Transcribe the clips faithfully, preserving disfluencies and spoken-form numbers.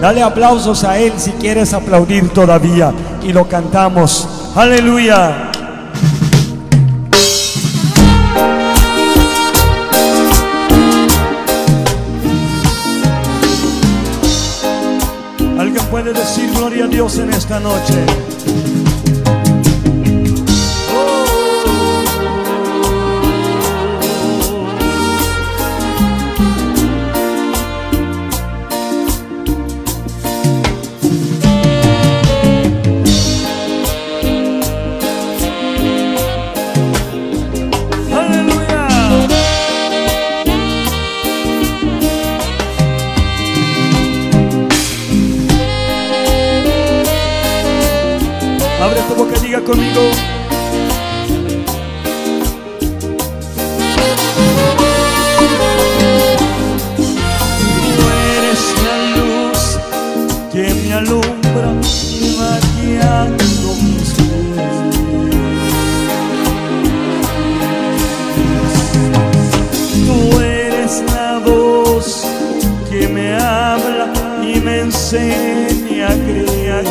Dale aplausos a Él si quieres aplaudir todavía. Y lo cantamos. Aleluya. ¿Alguien puede decir gloria a Dios en esta noche? Abre tu boca y diga conmigo. Tú eres la luz que me alumbra y va guiando mis pies. Tú eres la voz que me habla y me enseña a creer.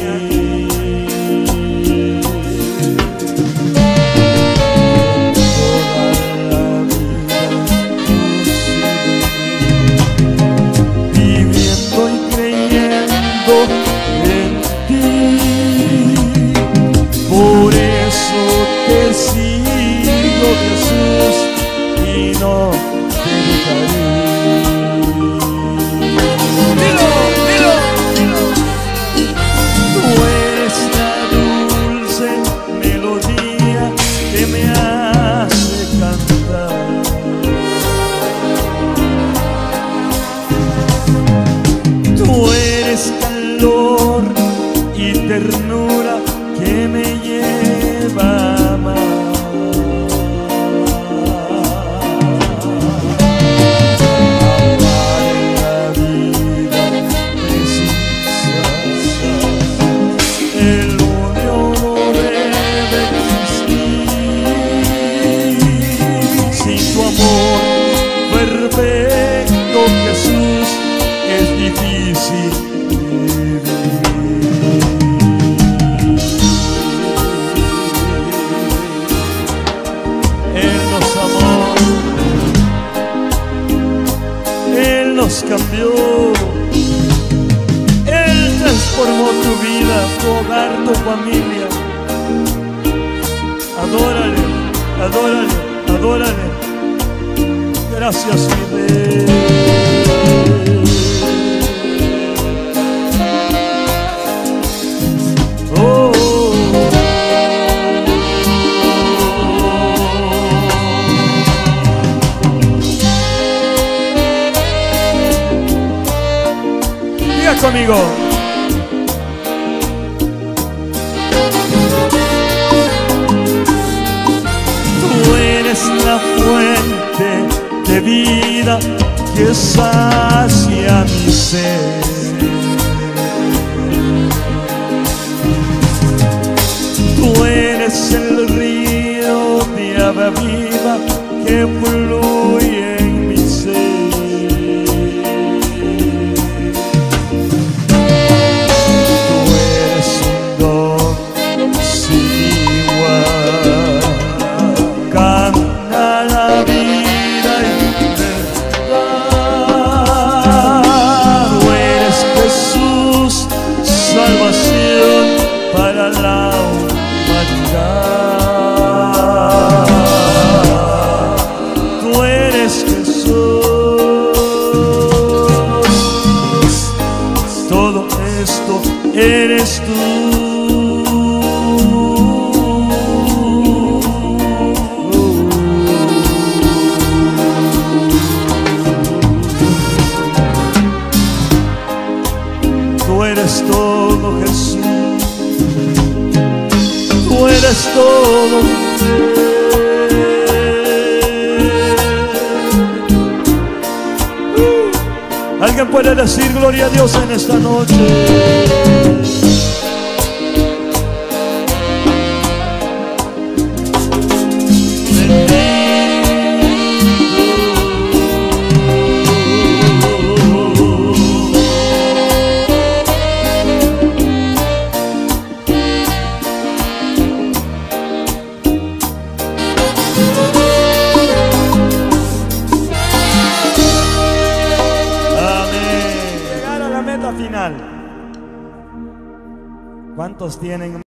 Por eso te sigo, Jesús, y no te dejaré. Dilo, dilo, dilo. Tú eres la dulce melodía que me hace cantar. Tú eres calor y ternura que me lleva a amar. Amar en la vida precisa. El odio no debe existir. Sin tu amor perfecto, Jesús, es difícil vivir. Nos cambió, Él transformó tu vida, tu hogar, tu familia. Adórale, adórale, adórale. Gracias, mi Rey. Oh. Conmigo. Tú eres la fuente de vida que sacia mi ser. Tú eres el río de agua viva que fluye en mi ser. Para la humanidad, tú eres Jesús, todo esto eres tú. Tú eres todo, Jesús. Tú eres todo. uh. Alguien puede decir gloria a Dios en esta noche. final. ¿Cuántos tienen